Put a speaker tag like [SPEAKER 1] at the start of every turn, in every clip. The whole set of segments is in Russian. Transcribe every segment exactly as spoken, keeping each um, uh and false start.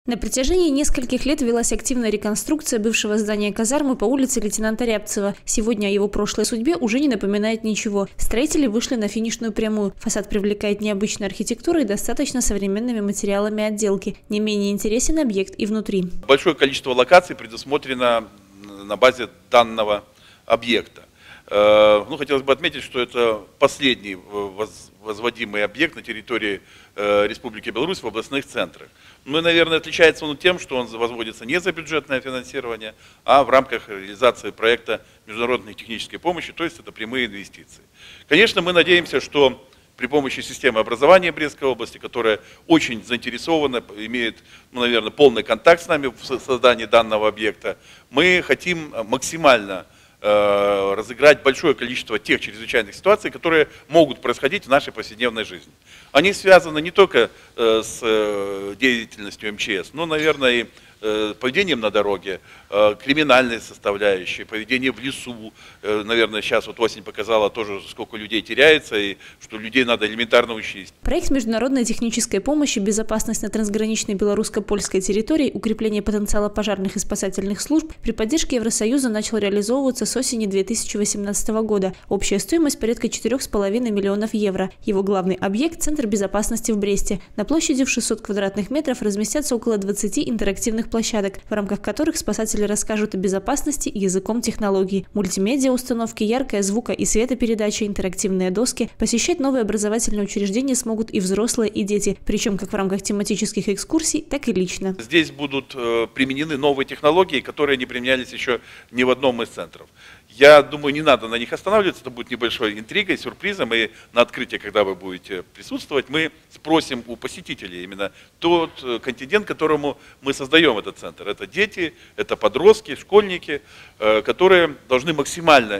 [SPEAKER 1] На протяжении нескольких лет велась активная реконструкция бывшего здания казармы по улице лейтенанта Рябцева. Сегодня о его прошлой судьбе уже не напоминает ничего. Строители вышли на финишную прямую. Фасад привлекает необычной архитектурой и достаточно современными материалами отделки. Не менее интересен объект и внутри.
[SPEAKER 2] Большое количество локаций предусмотрено на базе данного объекта. Ну, хотелось бы отметить, что это последний возводимый объект на территории Республики Беларусь в областных центрах. Ну и, наверное, отличается он тем, что он возводится не за бюджетное финансирование, а в рамках реализации проекта международной технической помощи, то есть это прямые инвестиции. Конечно, мы надеемся, что при помощи системы образования Брестской области, которая очень заинтересована, имеет, ну, наверное, полный контакт с нами в создании данного объекта, мы хотим максимально разыграть большое количество тех чрезвычайных ситуаций, которые могут происходить в нашей повседневной жизни. Они связаны не только с деятельностью эм че эс, но, наверное, и поведением на дороге, криминальной составляющей, поведение в лесу. Наверное, сейчас вот осень показала тоже, сколько людей теряется, и что людей надо элементарно учесть.
[SPEAKER 1] Проект международной технической помощи, безопасность на трансграничной белорусско-польской территории, укрепление потенциала пожарных и спасательных служб при поддержке Евросоюза начал реализовываться с осени две тысячи восемнадцатого года. Общая стоимость порядка четырёх с половиной миллионов евро. Его главный объект – Центр безопасности в Бресте. На площади в шестьсот квадратных метров разместятся около двадцати интерактивных площадок, в рамках которых спасатели расскажут о безопасности языком технологий. Мультимедиа установки, яркая звука и светопередача, интерактивные доски. Посещать новые образовательные учреждения смогут и взрослые, и дети, причем как в рамках тематических экскурсий, так и лично.
[SPEAKER 2] Здесь будут э, применены новые технологии, которые не применялись еще ни в одном из центров. Я думаю, не надо на них останавливаться, это будет небольшой интригой, сюрпризом, и на открытии, когда вы будете присутствовать, мы спросим у посетителей именно тот контингент, которому мы создаем этот центр. Это дети, это подростки, школьники, которые должны максимально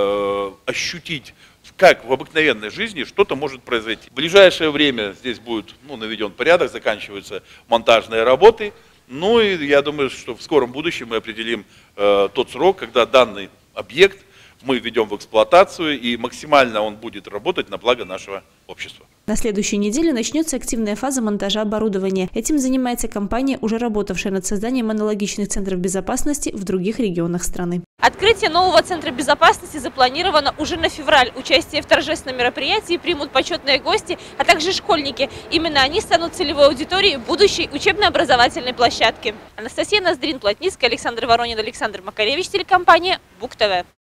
[SPEAKER 2] ощутить, как в обыкновенной жизни что-то может произойти. В ближайшее время здесь будет, ну, наведен порядок, заканчиваются монтажные работы. Ну и я думаю, что в скором будущем мы определим э, тот срок, когда данный объект мы введем в эксплуатацию, и максимально он будет работать на благо нашего общества.
[SPEAKER 1] На следующей неделе начнется активная фаза монтажа оборудования. Этим занимается компания, уже работавшая над созданием аналогичных центров безопасности в других регионах страны.
[SPEAKER 3] Открытие нового центра безопасности запланировано уже на февраль. Участие в торжественном мероприятии примут почетные гости, а также школьники. Именно они станут целевой аудиторией будущей учебно-образовательной площадки. Анастасия Ноздрин-Плотницкая, Александр Воронин, Александр Макаревич, телекомпания БУК ТВ.